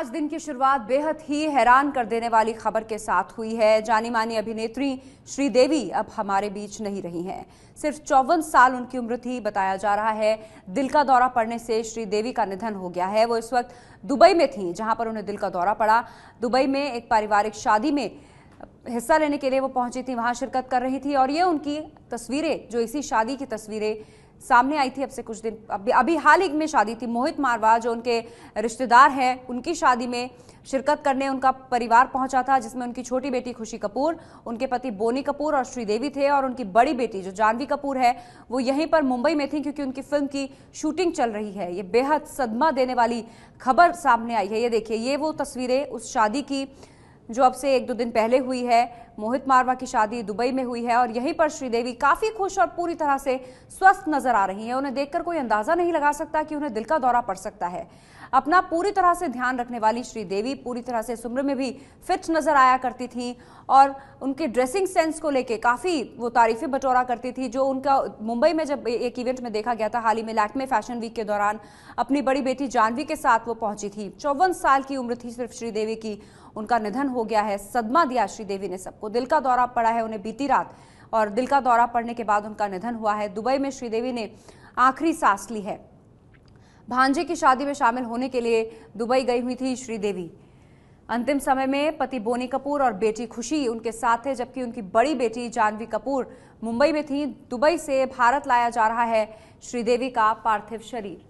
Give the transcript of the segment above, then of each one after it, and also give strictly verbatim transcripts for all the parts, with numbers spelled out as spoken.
आज दिन की शुरुआत बेहद ही हैरान कर देने वाली खबर के साथ हुई है। जानी मानी अभिनेत्री श्रीदेवी अब हमारे बीच नहीं रही हैं। सिर्फ चौवन साल उनकी उम्र थी। बताया जा रहा है दिल का दौरा पड़ने से श्रीदेवी का निधन हो गया है। वो इस वक्त दुबई में थी, जहां पर उन्हें दिल का दौरा पड़ा। दुबई में एक पारिवारिक शादी में हिस्सा लेने के लिए वो पहुंची थी, वहां शिरकत कर रही थी। और ये उनकी तस्वीरें, जो इसी शादी की तस्वीरें सामने आई थी अब से कुछ दिन अभी अभी हाल ही में शादी थी। मोहित मारवा जो उनके रिश्तेदार हैं, उनकी शादी में शिरकत करने उनका परिवार पहुंचा था, जिसमें उनकी छोटी बेटी खुशी कपूर, उनके पति बोनी कपूर और श्रीदेवी थे। और उनकी बड़ी बेटी जो जानवी कपूर है वो यहीं पर मुंबई में थी, क्योंकि उनकी फिल्म की शूटिंग चल रही है। ये बेहद सदमा देने वाली खबर सामने आई है। ये देखिए, ये वो तस्वीरें उस शादी की जो अब से एक दो दिन पहले हुई है। मोहित मारवा की शादी दुबई में हुई है और यहीं पर श्रीदेवी काफी खुश और पूरी तरह से स्वस्थ नजर आ रही हैं। उन्हें देखकर कोई अंदाजा नहीं लगा सकता कि उन्हें दिल का दौरा पड़ सकता है। अपना पूरी तरह से ध्यान रखने वाली श्रीदेवी पूरी तरह से इस उम्र में भी फिट नजर आया करती थी और उनके ड्रेसिंग सेंस को लेके काफी वो तारीफें बटोरा करती थी। जो उनका मुंबई में जब एक इवेंट में देखा गया था हाल ही में लैक्मे फैशन वीक के दौरान, अपनी बड़ी बेटी जानवी के साथ वो पहुंची थी। चौवन साल की उम्र थी सिर्फ श्रीदेवी की। उनका निधन हो गया है। सदमा दिया श्रीदेवी ने सबको। दिल का दौरा पड़ा है उन्हें बीती रात, और दिल का दौरा पड़ने के बाद उनका निधन हुआ है। दुबई में श्रीदेवी ने आखिरी सांस ली है। भांजे की शादी में शामिल होने के लिए दुबई गई हुई थी श्रीदेवी। अंतिम समय में पति बोनी कपूर और बेटी खुशी उनके साथ थे, जबकि उनकी बड़ी बेटी जानवी कपूर मुंबई में थी। दुबई से भारत लाया जा रहा है श्रीदेवी का पार्थिव शरीर।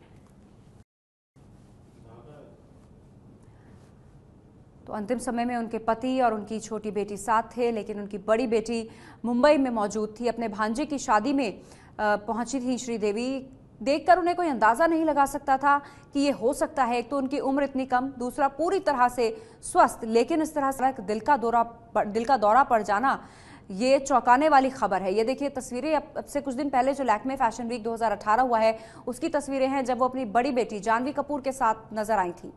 तो अंतिम समय में उनके पति और उनकी छोटी बेटी साथ थे, लेकिन उनकी बड़ी बेटी मुंबई में मौजूद थी। अपने भांजे की शादी में पहुंची थी श्रीदेवी। देखकर उन्हें कोई अंदाजा नहीं लगा सकता था कि ये हो सकता है। एक तो उनकी उम्र इतनी कम, दूसरा पूरी तरह से स्वस्थ, लेकिन इस तरह से दिल का दौरा दिल का दौरा पड़ जाना ये चौंकाने वाली खबर है। ये देखिए तस्वीरें, अब, अब से कुछ दिन पहले जो लैक्मे फैशन वीक दो हज़ार अठारह हुआ है उसकी तस्वीरें हैं, जब वो अपनी बड़ी बेटी जानवी कपूर के साथ नजर आई थी।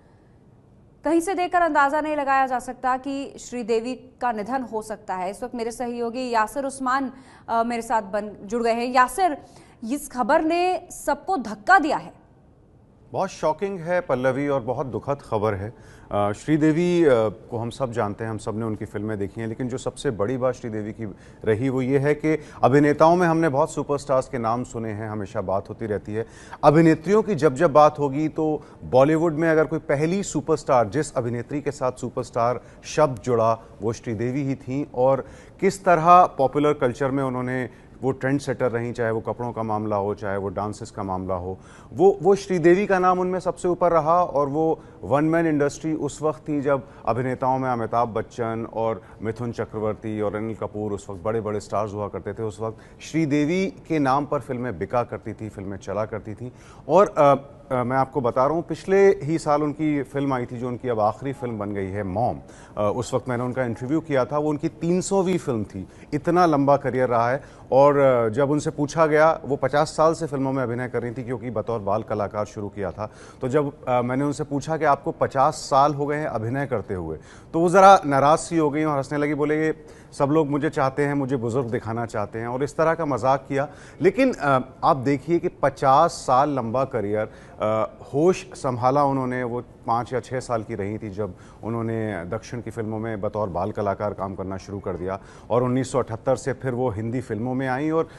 कहीं से देखकर अंदाजा नहीं लगाया जा सकता कि श्रीदेवी का निधन हो सकता है। इस वक्त मेरे सहयोगी यासिर उस्मान आ, मेरे साथ बन जुड़ गए हैं। यासिर, इस खबर ने सबको धक्का दिया है। बहुत शॉकिंग है पल्लवी, और बहुत दुखद खबर है। श्रीदेवी को हम सब जानते हैं, हम सब ने उनकी फिल्में देखी हैं, लेकिन जो सबसे बड़ी बात श्रीदेवी की रही वो ये है कि अभिनेताओं में हमने बहुत सुपरस्टार्स के नाम सुने हैं, हमेशा बात होती रहती है। अभिनेत्रियों की जब जब बात होगी तो बॉलीवुड में अगर कोई पहली सुपरस्टार, जिस अभिनेत्री के साथ सुपरस्टार शब्द जुड़ा वो श्रीदेवी ही थी। और किस तरह पॉपुलर कल्चर में उन्होंने वो ट्रेंड सेटर रही, चाहे वो कपड़ों का मामला हो, चाहे वो डांसेस का मामला हो, वो वो श्रीदेवी का नाम उनमें सबसे ऊपर रहा। और वो वन मैन इंडस्ट्री उस वक्त थी जब अभिनेताओं में अमिताभ बच्चन और मिथुन चक्रवर्ती और अनिल कपूर उस वक्त बड़े बड़े स्टार्स हुआ करते थे। उस वक्त श्रीदेवी के नाम पर फिल्में बिका करती थी, फिल्में चला करती थी। और आ, आ, मैं आपको बता रहा हूँ, पिछले ही साल उनकी फिल्म आई थी जो उनकी अब आखिरी फिल्म बन गई है, मॉम। उस वक्त मैंने उनका इंटरव्यू किया था। वो उनकी तीन सौवीं फिल्म थी। इतना लंबा करियर रहा है। और जब उनसे पूछा गया, वो पचास साल से फिल्मों में अभिनय कर रही थी, क्योंकि बतौर बाल कलाकार शुरू किया था। तो जब आ, मैंने उनसे पूछा कि आपको पचास साल हो गए हैं अभिनय करते हुए, तो वो ज़रा नाराज़ सी हो गई और हंसने लगी। बोले ये सब लोग मुझे चाहते हैं, मुझे बुजुर्ग दिखाना चाहते हैं, और इस तरह का मजाक किया। लेकिन आ, आप देखिए कि पचास साल लंबा करियर, आ, होश संभाला उन्होंने। वो पाँच या छः साल की रही थी जब उन्होंने दक्षिण की फिल्मों में बतौर बाल कलाकार काम करना शुरू कर दिया। और उन्नीस सौ अठहत्तर से फिर वो हिंदी फिल्मों में आई, और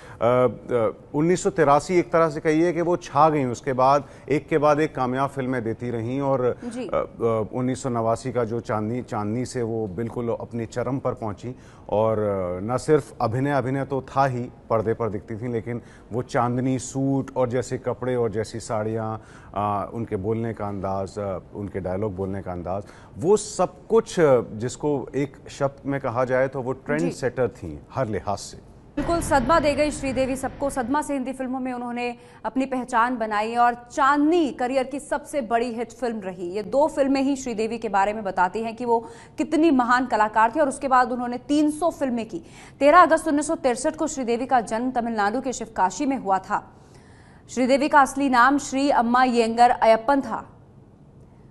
उन्नीस सौ तिरासी एक तरह से कहिए कि वो छा गई। उसके बाद एक के बाद एक कामयाब फिल्में देती रहीं। और उन्नीस सौ नवासी का जो चांदनी चांदनी से वो बिल्कुल अपनी चरम पर पहुंची। और न सिर्फ अभिनय अभिनय तो था ही, पर्दे पर दिखती थी, लेकिन वो चांदनी सूट और जैसे कपड़े और जैसी साड़ियाँ, उनके बोलने का अंदाज, उनके डायलॉग बोलने का अंदाज, वो सब कुछ जिसको एक शब्द में कहा जाए तो वो ट्रेंड सेटर थी हर लिहाज से। बिल्कुल सदमा दे गई श्रीदेवी सबको। सदमा से हिंदी फिल्मों में उन्होंने अपनी पहचान बनाई और चांदनी करियर की सबसे बड़ी हिट फिल्म रही। ये दो फिल्में ही श्रीदेवी के बारे में बताती हैं कि वो कितनी महान कलाकार थी। और उसके बाद उन्होंने तीन सौ फिल्में की। तेरह अगस्त उन्नीस सौ तिरसठ को श्रीदेवी का जन्म तमिलनाडु के शिवकाशी में हुआ था। श्रीदेवी का असली नाम श्री अम्मा येंगर अयप्पन था।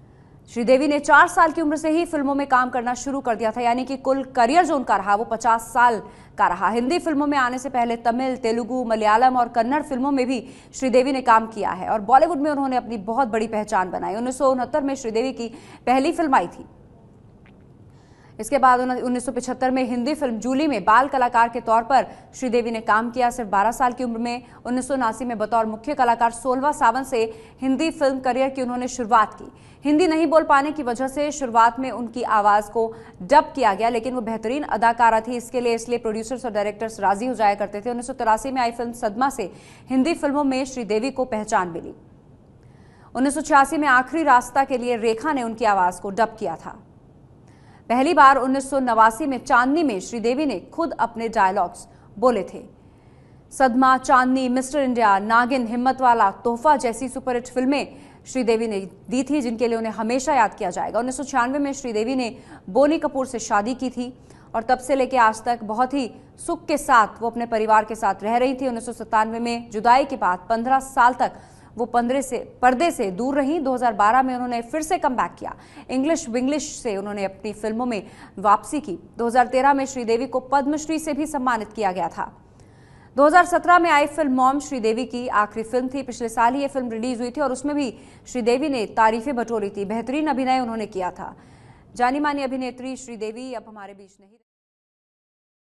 श्रीदेवी ने चार साल की उम्र से ही फिल्मों में काम करना शुरू कर दिया था, यानी कि कुल करियर जो उनका रहा वो पचास साल का रहा। हिंदी फिल्मों में आने से पहले तमिल, तेलुगु, मलयालम और कन्नड़ फिल्मों में भी श्रीदेवी ने काम किया है और बॉलीवुड में उन्होंने अपनी बहुत बड़ी पहचान बनाई। उन्नीस सौ उनहत्तर में श्रीदेवी की पहली फिल्म आई थी। इसके बाद उन्नीस सौ पचहत्तर में हिंदी फिल्म जूली में बाल कलाकार के तौर पर श्रीदेवी ने काम किया। सिर्फ बारह साल की उम्र में उन्नीस सौ उनासी में बतौर मुख्य कलाकार सोलहवां सावन से हिंदी फिल्म करियर की उन्होंने शुरुआत की। हिंदी नहीं बोल पाने की वजह से शुरुआत में उनकी आवाज को डब किया गया, लेकिन वो बेहतरीन अदाकारा थी, इसके लिए इसलिए प्रोड्यूसर्स और डायरेक्टर्स राजी हो जाया करते थे। उन्नीस सौ तिरासी में आई फिल्म सदमा से हिंदी फिल्मों में श्रीदेवी को पहचान मिली। उन्नीस सौ छियासी में आखिरी रास्ता के लिए रेखा ने उनकी आवाज को डब किया था। पहली बार उन्नीस सौ नवासी में चांदनी में श्रीदेवी ने खुद अपने डायलॉग्स बोले थे। सदमा, चांदनी, मिस्टर इंडिया, नागिन, हिम्मतवाला, तोहफा जैसी सुपरहिट फिल्में श्रीदेवी ने दी थी, जिनके लिए उन्हें हमेशा याद किया जाएगा। उन्नीस सौ छियानवे में श्रीदेवी ने बोनी कपूर से शादी की थी और तब से लेकर आज तक बहुत ही सुख के साथ वो अपने परिवार के साथ रह रही थी। उन्नीस सौ सत्तानवे में जुदाई के बाद पंद्रह साल तक वो पंद्रह से पर्दे से दूर रहीं। दो हज़ार बारह में उन्होंने फिर से कमबैक किया। इंग्लिश विंग्लिश से उन्होंने अपनी फिल्मों में वापसी की। दो हज़ार तेरह में श्रीदेवी को पद्मश्री से भी सम्मानित किया गया था। दो हज़ार सत्रह में आई फिल्म मॉम श्रीदेवी की आखिरी फिल्म थी। पिछले साल ही ये फिल्म रिलीज हुई थी और उसमें भी श्रीदेवी ने तारीफें बटोरी थी। बेहतरीन अभिनय उन्होंने किया था। जानी मानी अभिनेत्री श्रीदेवी अब हमारे बीच नहीं।